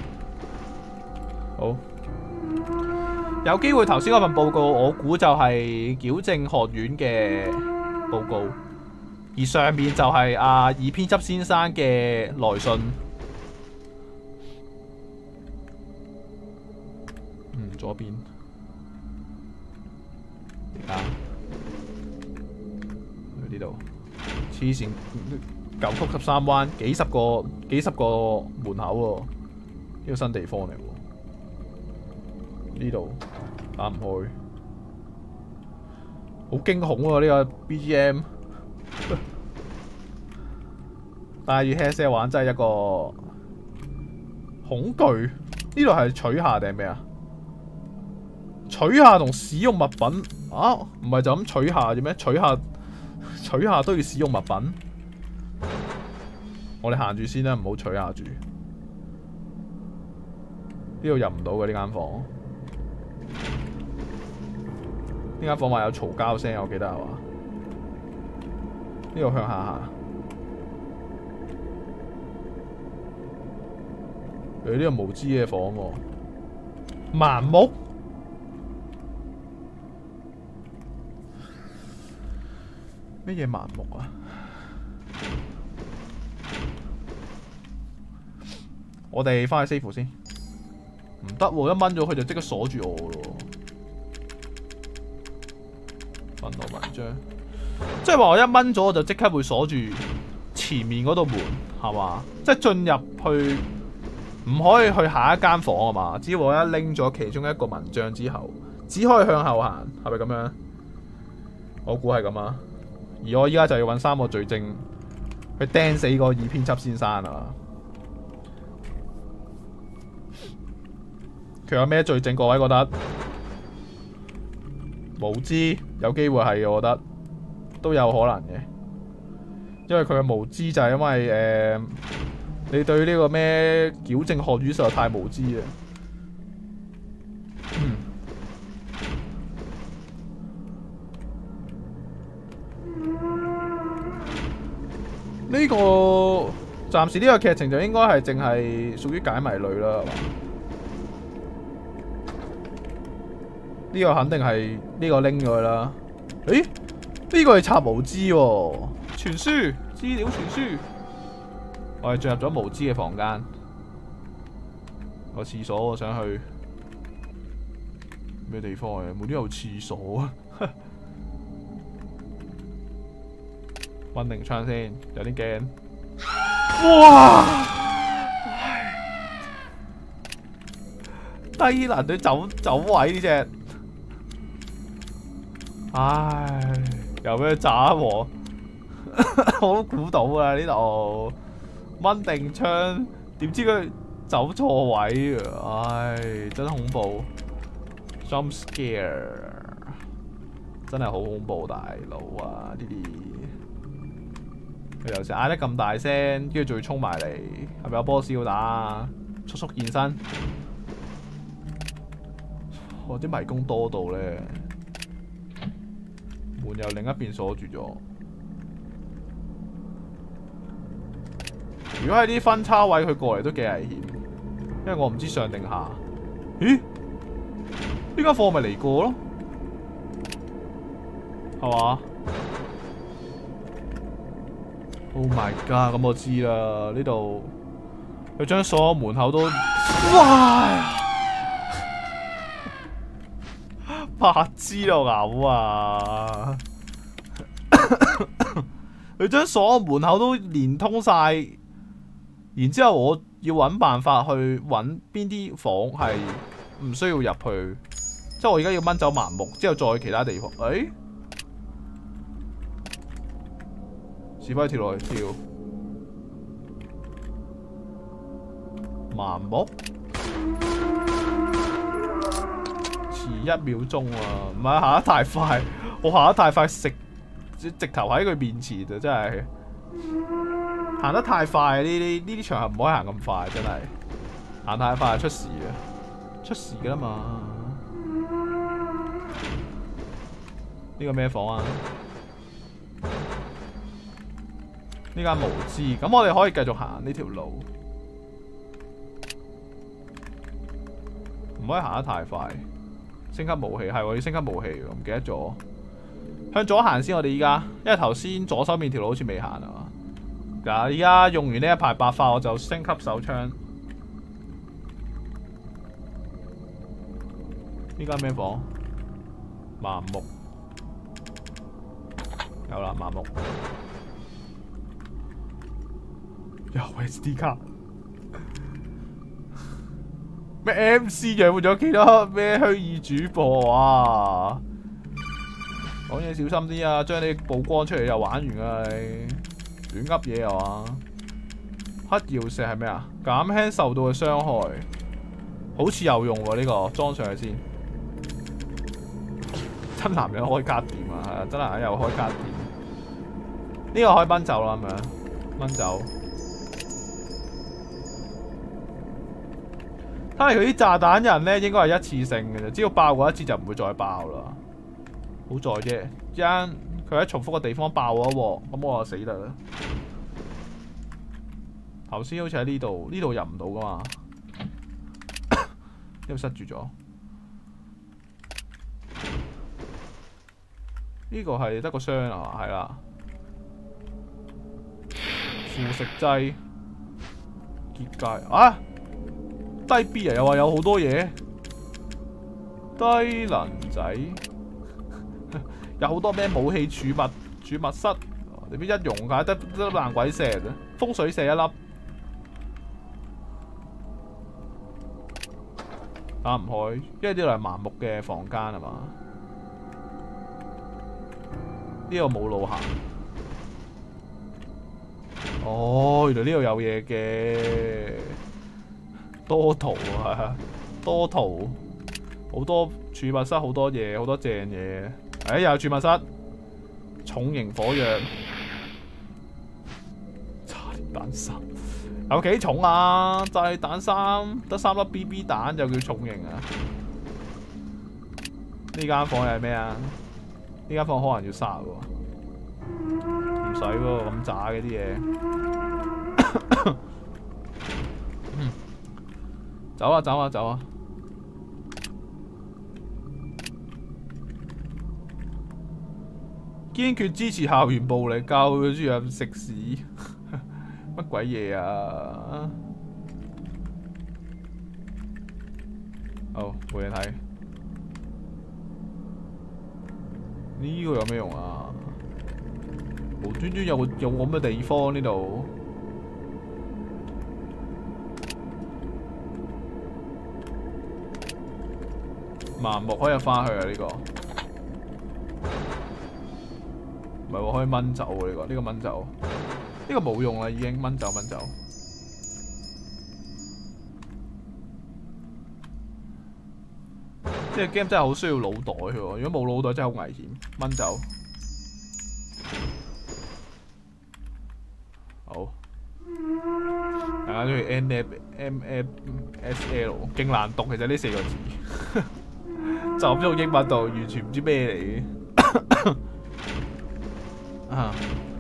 好，有機會頭先嗰份報告，我估就係矯正學院嘅報告，而上面就係已編輯先生嘅來信。左邊，去呢度，黐線，九曲13彎，幾十個門口喎，呢個新地方嚟喎。呢度打唔開，好驚恐喎！呢個 BGM， 戴住 headset 玩真係一個恐懼。呢度係取下定係咩啊？取下同使用物品啊？唔係就咁取下啫咩？取下都要使用物品。我哋行住先啦，唔好取下住。呢度入唔到嘅呢間房。呢間房話有嘈交聲，我記得係嘛？呢度向下行。呢個無知嘅房喎，盲目。咩嘢盲目啊？我哋翻去 save 先。唔得喎，一掹咗佢就即刻鎖住我咯。憤怒文章，即係話我一掹咗我就即刻會鎖住前面嗰道門，係嘛？即係進入去唔可以去下一間房啊嘛？只要我一拎咗其中一個文章之後，只可以向後行，係咪咁樣？我估係咁啊。而我依家就要揾3個罪證去釘死個已編輯先生啊！ 佢有咩罪證？各位覺得無知有機會係，我覺得都有可能嘅，因為佢嘅無知就係因為你對呢個咩矯正學院實在太無知啦。呢個暫時呢個劇情就應該係淨係屬於解謎類啦，係嘛？呢個肯定係呢個拎咗去啦。誒，呢個係查無知喎，傳輸資料傳輸。我哋進入咗無知嘅房間，個廁所我想去咩地方嘅？冇啲有廁所啊！溫定槍先，有啲驚。哇！低能對走位呢隻，唉，有咩炸喎？我都估到啊！呢度溫定槍，點知佢走錯位啊！唉，真恐怖 ，jump scare， 真係好恐怖，大佬啊！呢啲。佢有時嗌得咁大聲，跟住仲要衝埋嚟，係咪有 boss 要打啊？速速現身！啲迷宮多到咧，門又另一邊鎖住咗。如果喺啲分叉位，佢過嚟都幾危險，因為我唔知上定下。咦？呢間貨咪嚟過咯，係嘛？Oh my god！ 咁我知啦，呢度佢將所有門口都哇白痴到嘔啊！佢將所有門口都連通晒，然之後我要揾辦法去揾邊啲房係唔需要入去，即係我而家要掹走盲目，之後再去其他地方。誒？是否跳落去跳？盲目？遲1秒鐘啊！唔係行得太快，我行得太快直頭喺佢面前就真係行得太快。呢啲場合唔可以行咁快，真係行太快出事啊！出事㗎啦嘛！呢個咩房啊？呢間無知，咁我哋可以繼續行呢條路，唔可以行得太快。升級武器係我要升級武器，我唔記得咗。向左行先，我哋依家，因為頭先左手面條路好似未行啊。嗱，依家用完呢一排白髮，我就升級手槍。呢間咩房？麻木。有啦，麻木。有 SD 卡。咩 MC 養活咗幾多咩虛擬主播啊？講嘢小心啲啊！將你曝光出嚟又玩完啊！你亂噏嘢又嘛？黑曜石係咩啊？減輕受到嘅傷害，好似有用喎呢個，裝上去先。真男人開卡店啊，係啊！真男人又開卡店。呢個可以掹走啦，咁樣掹走。睇嚟佢啲炸彈人咧，應該係一次性嘅啫，只要爆過一次就唔會再爆啦。好在啫，一陣佢喺重複嘅地方爆咗喎，咁我就死啦。頭先好似喺呢度，呢度入唔到噶嘛，呢度塞住咗。呢個係得個箱啊，係啦。腐蝕劑結界啊！低 B 啊，又話有好多嘢，低能仔有好多咩武器儲物室，你邊一用㗎？得粒爛鬼石嘅風水石一粒，打唔開，因為呢度係盲目嘅房間係嘛？呢度冇路行。哦，原來呢度有嘢嘅。多圖啊， 多圖，好多儲物室，好多嘢，好多正嘢。又有儲物室，重型火藥，炸裂彈3有幾重啊？炸裂彈3得3粒 BB 彈就叫重型啊？呢間房又係咩啊？呢間房可能要殺喎，唔使喎，咁渣嘅啲嘢。走啊走啊走啊！堅決支持校園暴力，教佢豬人食屎，乜鬼嘢啊？好，冇嘢睇。呢個有咩用啊？無端端有咁嘅地方呢度。盲目可以翻去啊！呢個唔係喎，可以掹走喎。呢個掹走，呢個冇用啦，已經掹走掹走。呢個 game 真係好需要腦袋喎，如果冇腦袋真係好危險。掹走，好。大家中意 NFMSL 勁難讀，其實呢4個字。就咁用英文度，完全唔知咩嚟嘅。啊，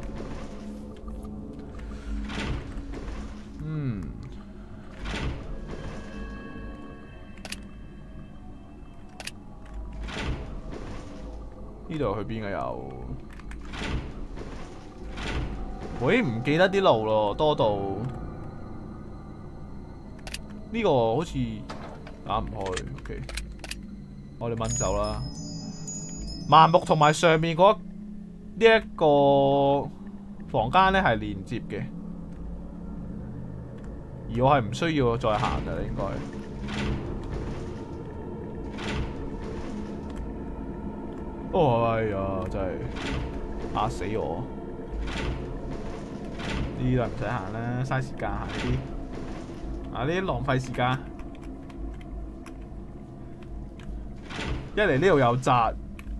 呢度去邊啊？又，喂，唔記得啲路咯，多到呢個好似打唔開。OK。我哋掹走啦。盲目同埋上面嗰呢一個房間咧係連接嘅，而我係唔需要再行嘅應該。哦，哎呀，真係嚇死我！呢啲都唔使行啦，嘥時間行呢啲。啊，呢啲浪費時間。一嚟呢度有閘，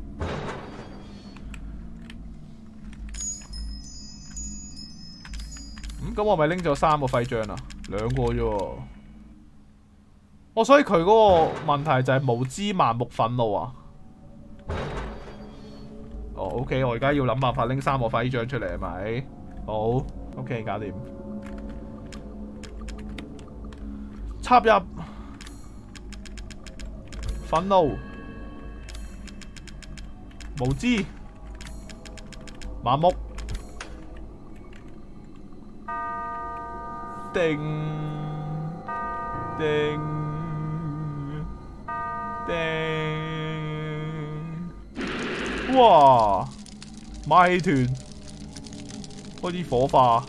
咁我咪拎咗3個徽章啊，2個啫喎。哦，所以佢嗰個問題就係無知、盲目、憤怒啊。哦，OK， 我而家要諗辦法拎3個徽章出嚟，係咪？好 ，OK， 搞掂。插入，憤怒。無知、盲目，叮叮叮，哇！馬戲團開始火化，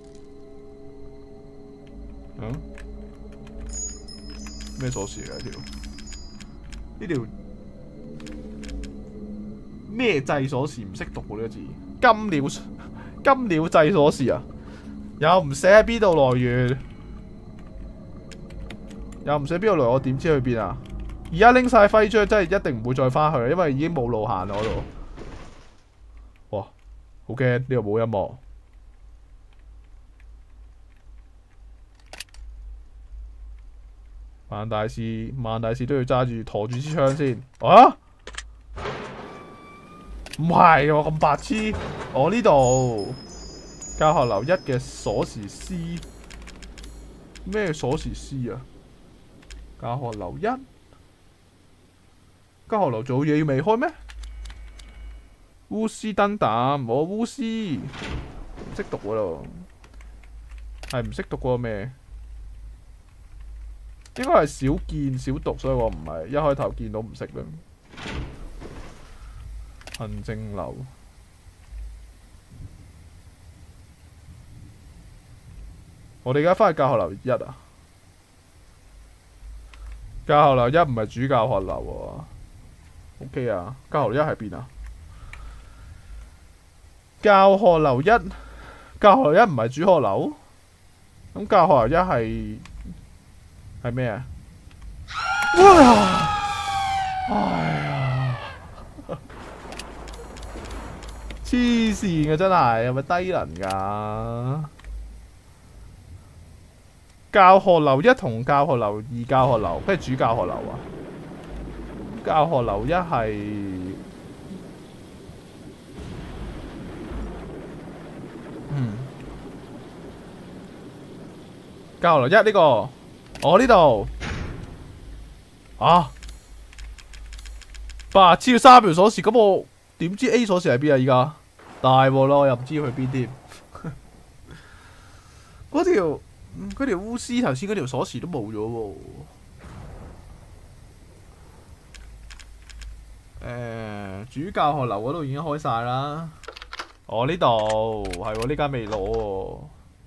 咩鎖匙嚟㗎？呢條咩掣鎖匙唔識讀喎呢個字？金鳥掣鎖匙啊！又唔寫喺邊度來源，又唔寫邊度來，我點知去邊啊？而家拎晒徽章，真係一定唔會再翻去，因為已經冇路行啦嗰度。哇，好驚！呢度冇音樂。萬大事都要揸住陀住支槍先。啊！唔係喎，咁白痴！我呢度教學樓1嘅鎖匙 C， 咩鎖匙 C 啊？教學樓1，教學樓做嘢未開咩？烏斯登膽，我烏斯唔識讀喎咯，係唔識讀嗰個咩？應該係少見少讀，所以我唔係一開頭見到唔識啦。行政樓，我哋而家翻去教學樓1啊！教學樓1唔係主教學樓喎。OK 啊，教學樓1喺邊啊？教學樓1唔係主學樓，咁教學樓1係咩啊？ 哇！哎呀，黐線嘅真係，係咪低能㗎？教學樓1同教學樓2，教學樓咩主教學樓啊？教學樓1係教學樓1呢個，我呢度啊，白痴要3條鎖匙，咁我點知 A 鎖匙喺邊啊？依家大鑊咯，我又唔知去邊添。嗰條巫師頭先嗰條鎖匙都冇咗喎。主教學樓嗰度已經開晒啦。我呢度係喎，呢間未攞喎。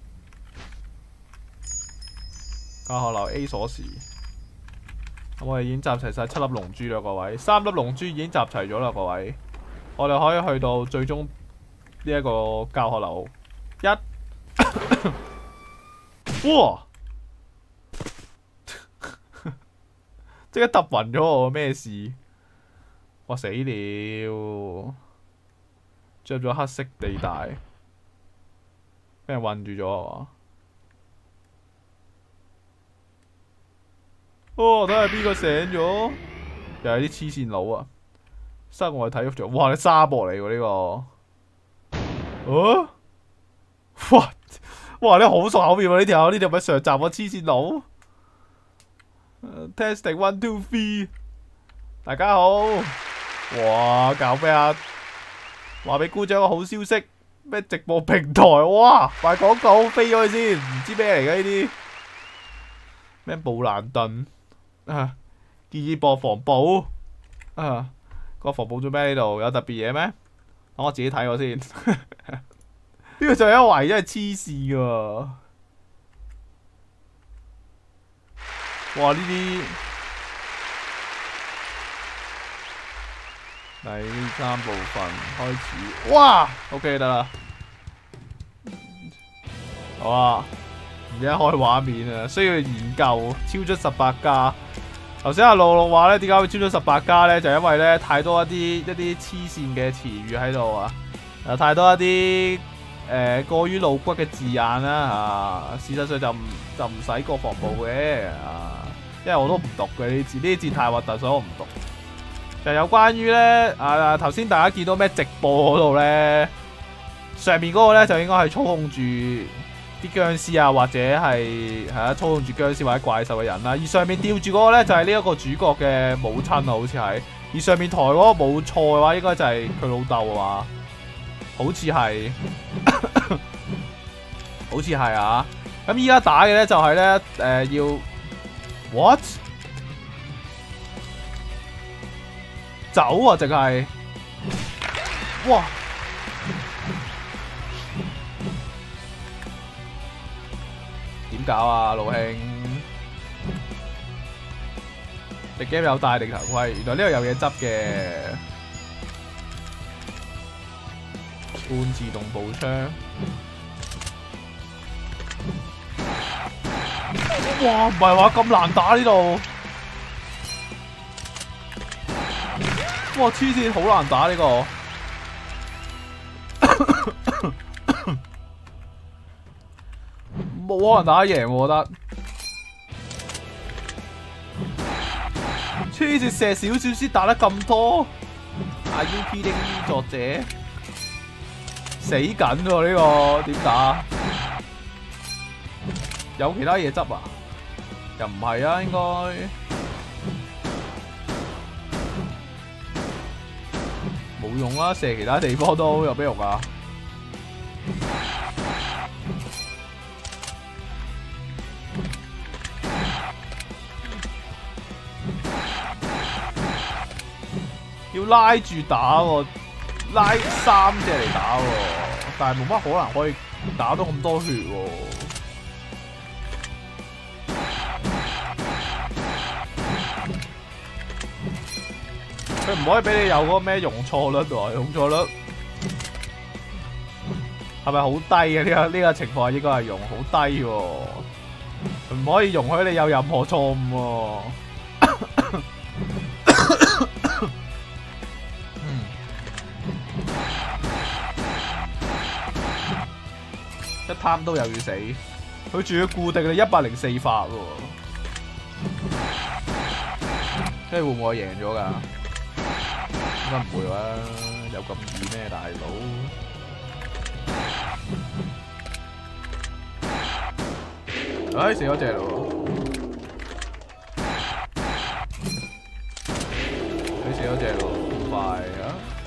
教學樓 A 鎖匙，咁我哋已經集齊晒7粒龍珠啦，各位。3粒龍珠已經集齊咗啦，各位。我哋可以去到最終呢一個教學樓1。哇！即刻揼暈咗我，咩事？我死了！進入咗黑色地帶，俾人困住咗啊嘛！哦，睇下邊個醒咗？又係啲黐線佬啊！室外體育場，哇！你沙漠嚟喎呢個。啊！哇！你好熟口面喎呢條，呢條咪上集個黐線佬。Testing 1 2 3，大家好。哇！搞咩啊？話俾姑姐個好消息，咩直播平台？哇！賣廣告飛咗去先，唔知咩嚟嘅呢啲。咩布蘭頓啊？建議播防暴啊！個防暴做咩呢度？有特別嘢咩？等我自己睇過先。呢個就係一圍真係黐線㗎。哇！呢啲第3部分開始。哇 ！OK 得啦。好啊，而家開畫面啊，需要研究超出18加。頭先阿露露話咧，點解會超出18加咧？就因為咧太多一啲黐線嘅詞語喺度啊，太多一啲過於露骨嘅字眼啦嚇。事實上就唔使過防暴嘅啊，因為我都唔讀嘅呢啲字，呢啲字太核突，所以我唔讀。就有關於咧頭先大家見到咩直播嗰度咧，上面嗰個咧就應該係操控住啲僵屍啊，或者係操控住僵屍或者怪獸嘅人啦。而上面吊住嗰個咧就係呢一個主角嘅母親啊，好似係。而上面台嗰個冇錯嘅話，應該就係佢老豆啊嘛，好似係，好似係啊。咁依家打嘅咧就係咧要 what？走啊！淨係，哇！點搞啊，老兄？隻 game 有戴定頭盔，原來呢度有嘢執嘅。半自動步槍。哇！唔係話咁難打呢度。哇！黐線，好難打呢個，冇可能打得贏我覺得。黐線，射少少先打得咁多 ，Are you kidding me？作者死緊喎呢個，點打？有其他嘢執啊？又唔係啊，應該。冇用啦，射其他地方都有咩用啊？要拉住打喎，拉3隻嚟打喎，但係冇乜可能可以打到咁多血喎。佢唔可以俾你有嗰個咩容錯率喎，容錯率係咪好低嘅？呢個情況應該係容好低喎，唔可以容許你有任何錯誤喎。 貪都又要死，佢仲要固定你104發喎，即係會唔會我贏咗㗎？應該唔會啦，有咁易咩大佬？唉，死咗隻咯！你死咗隻咯，好快啊！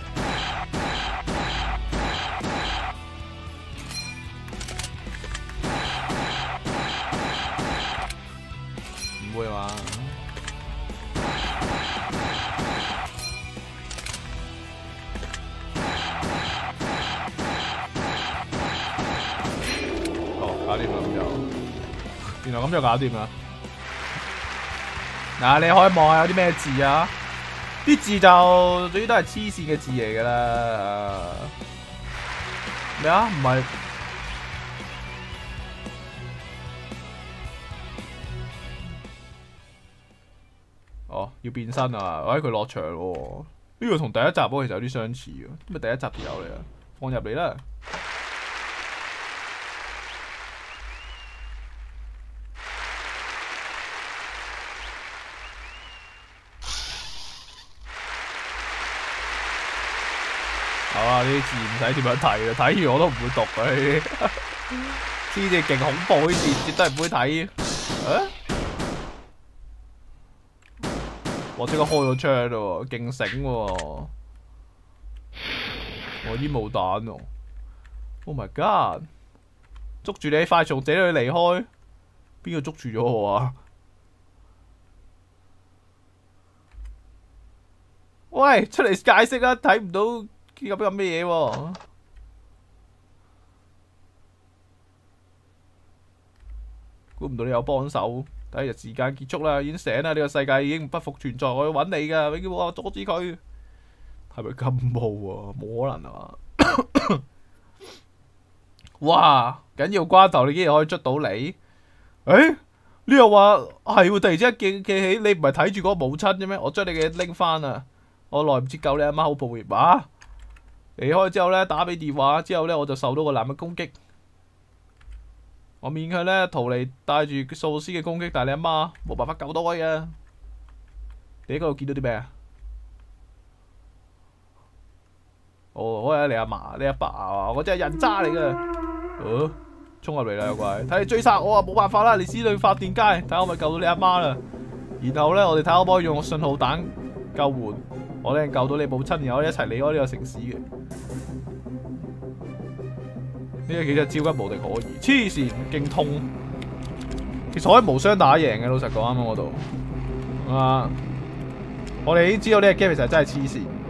唔會嘛？哦，搞掂啦咁就。原來咁就搞掂啦！嗱，你可以望下有啲咩字啊？啲字就總之都係黐線嘅字嚟㗎啦。咩啊？唔係哦，要變身啊！喂，佢落場喎。呢個同第一集波其實有啲相似嘅，咁咪第一集條友嚟啊！放入嚟啦！呢啲字唔使點樣睇啦，睇完我都唔會讀嘅。呢啲勁恐怖，呢啲字絕對唔會睇。啊！我即刻開咗槍咯，勁醒喎！我煙霧彈喎 ！Oh my god！ 捉住你，快從這裡離開！邊個捉住咗我啊？喂，出嚟解釋啦！睇唔到。咁咩嘢喎？估唔到你有幫手。第一日時間結束啦，已經醒啦。呢個世界已經不復存在，我要揾你㗎，你叫我阻止佢。係咪咁霧啊？冇可能啊！哇！緊要關頭你竟然可以捉到你？誒？呢又話係喎，突然之間記起你唔係睇住嗰個母親啫咩？我將你嘅拎翻啊！我來唔切救你阿媽，好抱歉啊！離開之後咧，打俾電話之後咧，我就受到個男嘅攻擊。我勉強咧逃離帶住掃屍嘅攻擊，但係你阿媽冇辦法救到我嘅。你喺嗰度見到啲咩啊？哦，嗰係你阿嫲、你阿爸啊！我真係人渣嚟嘅。哦，衝入嚟啦，有鬼！睇你追殺我啊，冇辦法啦，你先去發電街，睇下可唔可以救到你阿媽啦。然後咧，我哋睇下可唔可以用信號彈救援。我哋救到你母親，然後我哋一齊離開呢個城市嘅。呢個其實招吉無敵可疑，黐線勁痛。其實可以無雙打贏嘅，老實講啱啱嗰度。啊，我哋已經知道呢個 game 其實真係黐線。